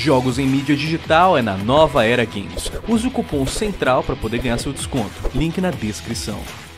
Jogos em mídia digital é na Nova Era Games. Use o cupom CENTRAL para poder ganhar seu desconto. Link na descrição.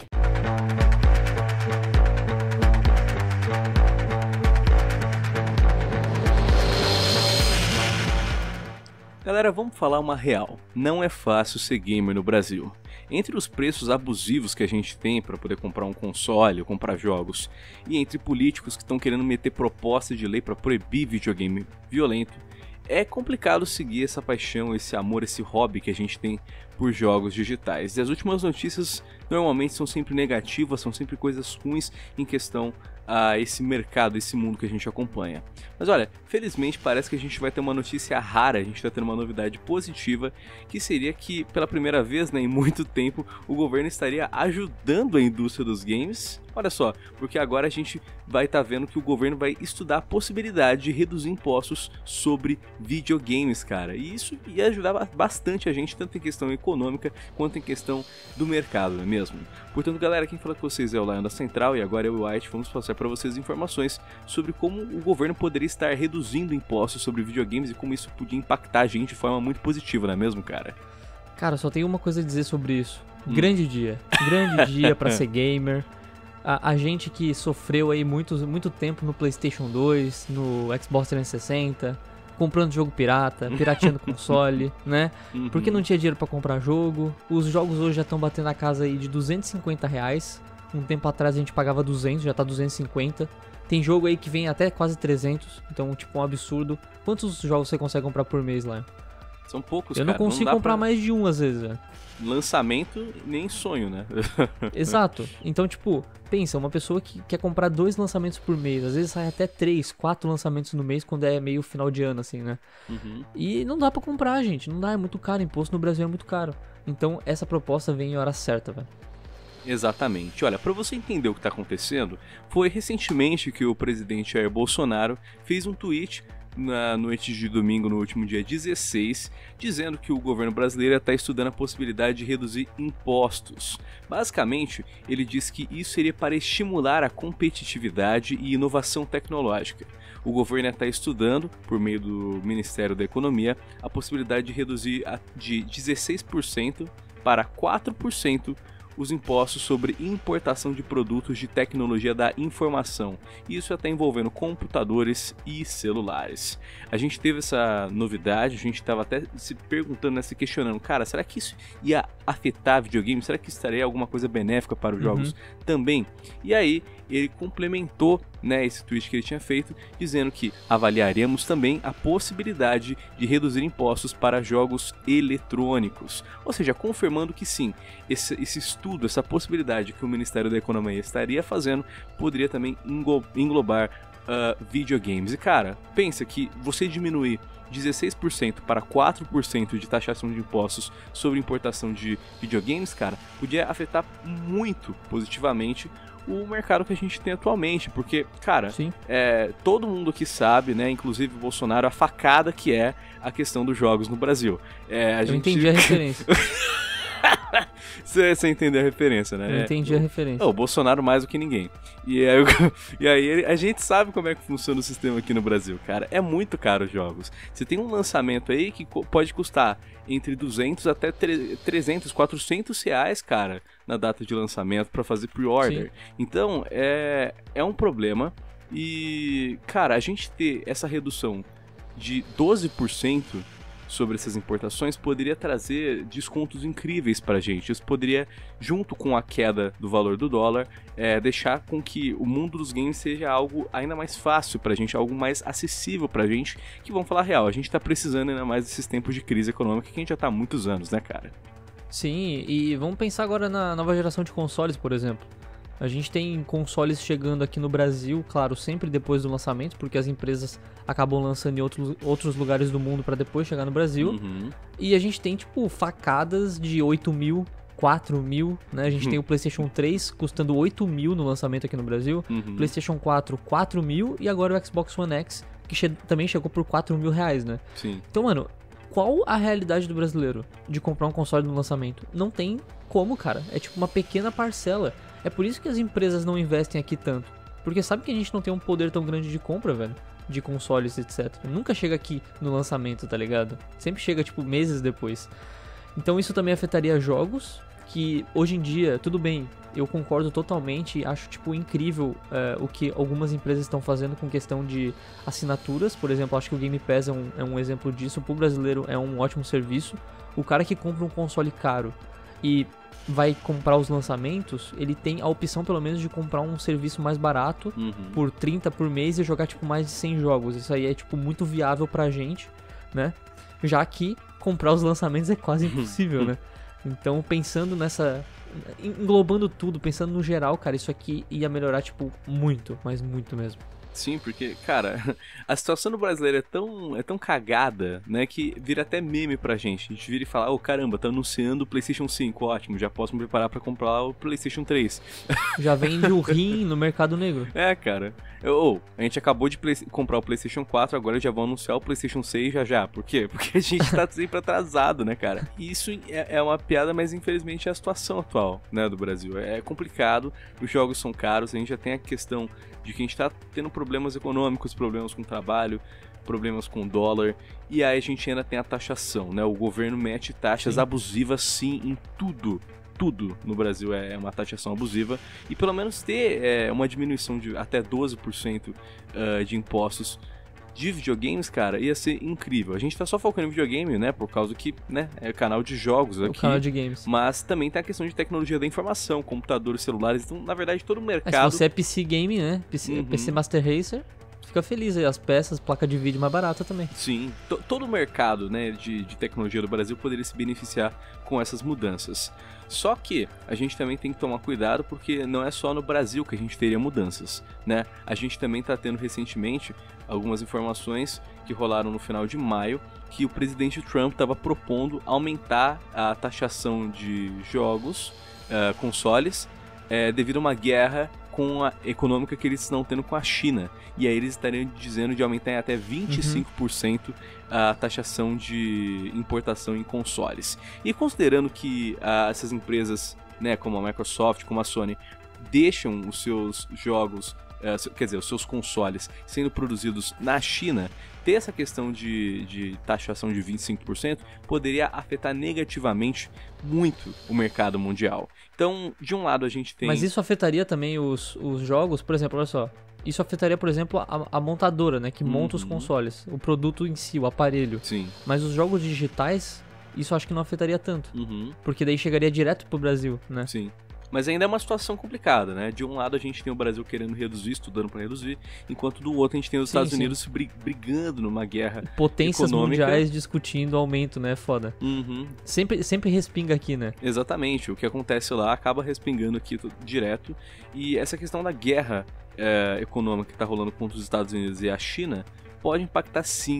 Galera, vamos falar uma real. Não é fácil ser gamer no Brasil. Entre os preços abusivos que a gente tem para poder comprar um console ou comprar jogos, e entre políticos que estão querendo meter proposta de lei para proibir videogame violento, é complicado seguir essa paixão, esse amor, esse hobby que a gente tem por jogos digitais. E as últimas notícias normalmente são sempre negativas, são sempre coisas ruins em questão a esse mercado, esse mundo que a gente acompanha. Mas olha, felizmente parece que a gente vai ter uma notícia rara, a gente está tendo uma novidade positiva, que seria que pela primeira vez, em muito tempo, o governo estaria ajudando a indústria dos games. Olha só, porque agora a gente vai estar vendo que o governo vai estudar a possibilidade de reduzir impostos sobre videogames, cara. E isso ia ajudar bastante a gente, tanto em questão econômica quanto em questão do mercado, não é mesmo? Portanto, galera, quem fala com vocês é o Lion da Central e agora eu e o White vamos passar para vocês informações sobre como o governo poderia estar reduzindo impostos sobre videogames e como isso podia impactar a gente de forma muito positiva, não é mesmo, cara? Cara, só tenho uma coisa a dizer sobre isso. Grande dia pra ser gamer. A gente que sofreu aí muito tempo no PlayStation 2, no Xbox 360, comprando jogo pirata, pirateando console, né? Porque não tinha dinheiro pra comprar jogo. Os jogos hoje já estão batendo a casa aí de R$250. Um tempo atrás a gente pagava 200, já tá 250. Tem jogo aí que vem até quase 300, então tipo um absurdo. Quantos jogos você consegue comprar por mês lá? São poucos, Eu não consigo comprar mais de um às vezes, velho. Lançamento nem sonho, né? Exato. Então, tipo, pensa, uma pessoa que quer comprar 2 lançamentos por mês, às vezes sai até 3, 4 lançamentos no mês quando é meio final de ano, assim, né? E não dá pra comprar, gente. Não dá, é muito caro. Imposto no Brasil é muito caro. Então, essa proposta vem em hora certa, velho. Exatamente. Olha, para você entender o que está acontecendo, foi recentemente que o presidente Jair Bolsonaro fez um tweet na noite de domingo, no último dia 16, dizendo que o governo brasileiro está estudando a possibilidade de reduzir impostos. Basicamente, ele diz que isso seria para estimular a competitividade e inovação tecnológica. O governo está estudando, por meio do Ministério da Economia, a possibilidade de reduzir de 16% para 4% os impostos sobre importação de produtos de tecnologia da informação. Isso está envolvendo computadores e celulares. A gente teve essa novidade, a gente estava até se perguntando, se questionando, cara, será que isso ia afetar videogame? Será que isso estaria alguma coisa benéfica para os jogos também? E aí ele complementou, esse tweet que ele tinha feito, dizendo que avaliaremos também a possibilidade de reduzir impostos para jogos eletrônicos. Ou seja, confirmando que sim, esse estudo, essa possibilidade que o Ministério da Economia estaria fazendo, poderia também englobar videogames. E cara, pensa que você diminuir 16% para 4% de taxação de impostos sobre importação de videogames, cara, podia afetar muito positivamente o mercado que a gente tem atualmente, porque, cara, todo mundo aqui sabe, inclusive o Bolsonaro, a facada que é a questão dos jogos no Brasil. Eu entendi a referência. Você entendeu a referência, né? Eu entendi a referência. O Bolsonaro mais do que ninguém. E aí a gente sabe como é que funciona o sistema aqui no Brasil, cara. É muito caro os jogos. Você tem um lançamento aí que pode custar entre 200 até 300, 400 reais, cara, na data de lançamento para fazer pre-order. Então, é um problema. E, cara, a gente ter essa redução de 12% sobre essas importações poderia trazer descontos incríveis pra gente. Isso poderia, junto com a queda do valor do dólar, deixar com que o mundo dos games seja algo ainda mais fácil pra gente, algo mais acessível pra gente, que vamos falar a real, a gente tá precisando ainda mais desses tempos de crise econômica que a gente já tá há muitos anos, né, cara? Sim, e vamos pensar agora na nova geração de consoles, por exemplo. A gente tem consoles chegando aqui no Brasil, claro, sempre depois do lançamento, porque as empresas acabam lançando em outros lugares do mundo para depois chegar no Brasil. E a gente tem, tipo, facadas de 8 mil, 4 mil, né? A gente tem o PlayStation 3 custando 8 mil no lançamento aqui no Brasil, PlayStation 4, 4 mil e agora o Xbox One X, que também chegou por 4 mil reais, né? Sim. Então, mano, qual a realidade do brasileiro de comprar um console no lançamento? Não tem como, cara. É tipo uma pequena parcela. É por isso que as empresas não investem aqui tanto. Porque sabe que a gente não tem um poder tão grande de compra, velho. de consoles, etc. Nunca chega aqui no lançamento, tá ligado? Sempre chega, tipo, meses depois. Então isso também afetaria jogos, que hoje em dia, tudo bem, eu concordo totalmente, acho, tipo, incrível o que algumas empresas estão fazendo com questão de assinaturas. Por exemplo, acho que o Game Pass é um exemplo disso. Pro brasileiro é um ótimo serviço. O cara que compra um console caro e vai comprar os lançamentos, ele tem a opção pelo menos de comprar um serviço mais barato por 30 por mês e jogar tipo mais de 100 jogos. Isso aí é tipo muito viável pra gente, né? Já que comprar os lançamentos é quase impossível, né? Então, pensando nessa... englobando tudo, pensando no geral, cara, isso aqui ia melhorar, tipo, muito, mas muito mesmo. Sim, porque, cara, a situação do brasileiro é tão cagada, né, que vira até meme pra gente. A gente vira e fala, caramba, tá anunciando o PlayStation 5, ótimo, já posso me preparar pra comprar o PlayStation 3. Já vende o rim no mercado negro. É, cara. A gente acabou de comprar o PlayStation 4, agora já vão anunciar o PlayStation 6 já. Por quê? Porque a gente tá sempre atrasado, né, cara? E isso é uma piada, mas infelizmente é a situação atual, né, do Brasil. É complicado, os jogos são caros, a gente já tem a questão de que a gente tá tendo problemas econômicos, problemas com trabalho, problemas com dólar, e aí a gente ainda tem a taxação, né? O governo mete taxas abusivas, sim, em tudo. Tudo no Brasil é uma taxação abusiva, e pelo menos ter uma diminuição de até 12% de impostos de videogames, cara, ia ser incrível. A gente tá só focando em videogame, né, por causa que, né, é canal de jogos aqui. O canal de games. Mas também tem a questão de tecnologia da informação, computadores, celulares, então, na verdade, todo o mercado... Se você é PC Game, né, PC Master Racer, fica feliz aí, as peças, placa de vídeo mais barata também. Sim, todo o mercado, né, de tecnologia do Brasil poderia se beneficiar com essas mudanças. Só que a gente também tem que tomar cuidado porque não é só no Brasil que a gente teria mudanças, né? A gente também está tendo recentemente algumas informações que rolaram no final de maio que o presidente Trump estava propondo aumentar a taxação de jogos, consoles, devido a uma guerra econômica que eles estão tendo com a China. E aí eles estariam dizendo de aumentar em até 25% a taxação de importação em consoles. E considerando que essas empresas, né, como a Microsoft, como a Sony, deixam os seus jogos, quer dizer, os seus consoles sendo produzidos na China, ter essa questão de taxação de 25% poderia afetar negativamente muito o mercado mundial. Então, de um lado a gente tem... Mas isso afetaria também os jogos? Por exemplo, olha só. Isso afetaria, por exemplo, a montadora, né? Que monta os consoles. O produto em si, o aparelho. Sim. Mas os jogos digitais, isso acho que não afetaria tanto. Porque daí chegaria direto pro Brasil, né? Sim. Mas ainda é uma situação complicada, né? De um lado a gente tem o Brasil querendo reduzir, estudando para reduzir, enquanto do outro a gente tem os Estados Unidos brigando numa guerra potências econômica. Mundiais discutindo aumento, né? Foda. Sempre respinga aqui, né? Exatamente. O que acontece lá acaba respingando aqui direto. E essa questão da guerra econômica que está rolando contra os Estados Unidos e a China pode impactar sim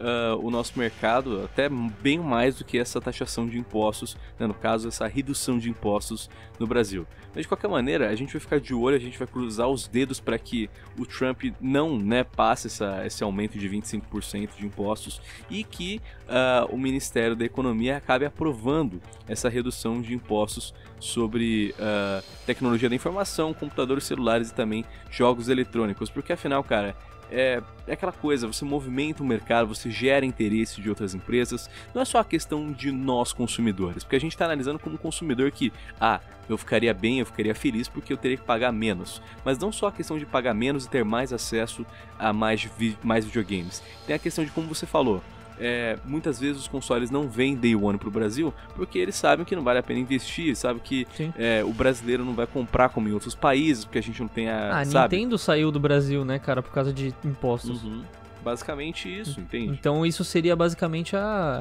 o nosso mercado, até bem mais do que essa taxação de impostos, né? No caso, essa redução de impostos no Brasil. Mas de qualquer maneira, a gente vai ficar de olho, a gente vai cruzar os dedos para que o Trump não, né, passe esse aumento de 25% de impostos e que o Ministério da Economia acabe aprovando essa redução de impostos sobre tecnologia da informação, computadores celulares e também jogos eletrônicos, porque afinal, cara, é aquela coisa, você movimenta o mercado, você gera interesse de outras empresas, não é só a questão de nós consumidores, porque a gente está analisando como consumidor que, eu ficaria bem, eu ficaria feliz porque eu teria que pagar menos, mas não só a questão de pagar menos e ter mais acesso a mais videogames, tem a questão de como você falou, muitas vezes os consoles não vêm Day One pro Brasil porque eles sabem que não vale a pena investir, sabe que o brasileiro não vai comprar como em outros países, porque a gente não tem a Nintendo saiu do Brasil, né, cara, por causa de impostos. Basicamente isso, entende? Então isso seria basicamente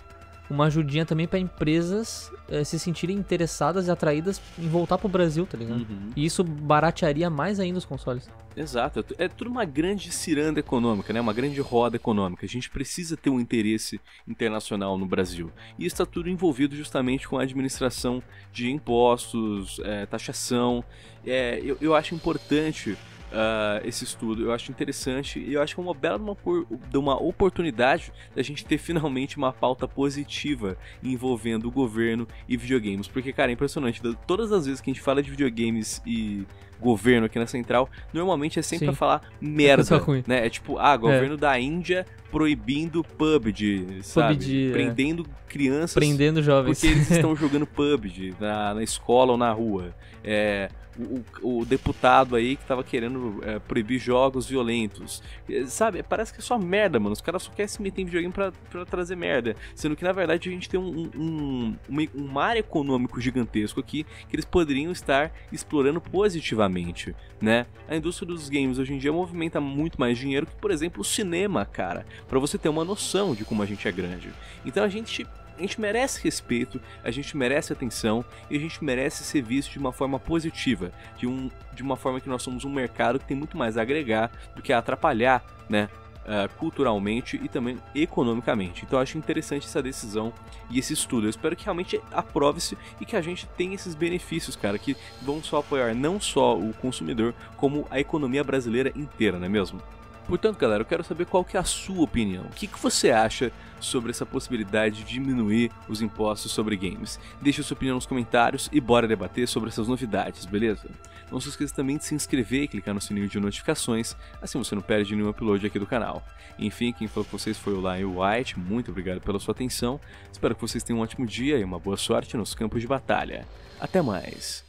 uma ajudinha também para empresas se sentirem interessadas e atraídas em voltar pro Brasil, tá ligado? E isso baratearia mais ainda os consoles. Exato, é tudo uma grande ciranda econômica, né? Uma grande roda econômica. A gente precisa ter um interesse internacional no Brasil. E isso está tudo envolvido justamente com a administração de impostos, taxação. Eu acho importante esse estudo, eu acho interessante e eu acho que é uma bela uma oportunidade da gente ter finalmente uma pauta positiva envolvendo o governo e videogames, porque, cara, é impressionante, todas as vezes que a gente fala de videogames e governo aqui na Central, normalmente é sempre Sim. pra falar Coisa merda, ruim. né? É tipo, governo da Índia proibindo PUBG, sabe? PUBG, Prendendo crianças Prendendo jovens. porque eles estão jogando PUBG na escola ou na rua. O deputado aí que tava querendo proibir jogos violentos. Sabe, parece que é só merda, mano. Os caras só querem se meter em videogame pra trazer merda. Sendo que, na verdade, a gente tem um mar econômico gigantesco aqui que eles poderiam estar explorando positivamente, né? A indústria dos games hoje em dia movimenta muito mais dinheiro que, por exemplo, o cinema, cara. Pra você ter uma noção de como a gente é grande. Então a gente merece respeito, a gente merece atenção e a gente merece ser visto de uma forma positiva, de uma forma que nós somos um mercado que tem muito mais a agregar do que a atrapalhar, né? Culturalmente e também economicamente. Então eu acho interessante essa decisão e esse estudo. Eu espero que realmente aprove-se e que a gente tenha esses benefícios, cara, que vão só apoiar não só o consumidor, como a economia brasileira inteira, não é mesmo? Portanto, galera, eu quero saber qual que é a sua opinião. O que você acha sobre essa possibilidade de diminuir os impostos sobre games? Deixe a sua opinião nos comentários e bora debater sobre essas novidades, beleza? Não se esqueça também de se inscrever e clicar no sininho de notificações, assim você não perde nenhum upload aqui do canal. Enfim, quem falou com vocês foi o Lion White, muito obrigado pela sua atenção, espero que vocês tenham um ótimo dia e uma boa sorte nos campos de batalha. Até mais!